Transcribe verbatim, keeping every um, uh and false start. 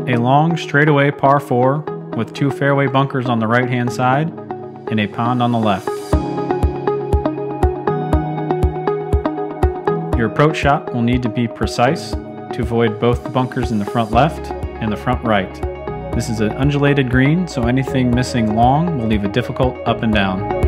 A long straightaway par four with two fairway bunkers on the right hand side and a pond on the left. Your approach shot will need to be precise to avoid both the bunkers in the front left and the front right. This is an undulated green, so anything missing long will leave it difficult up and down.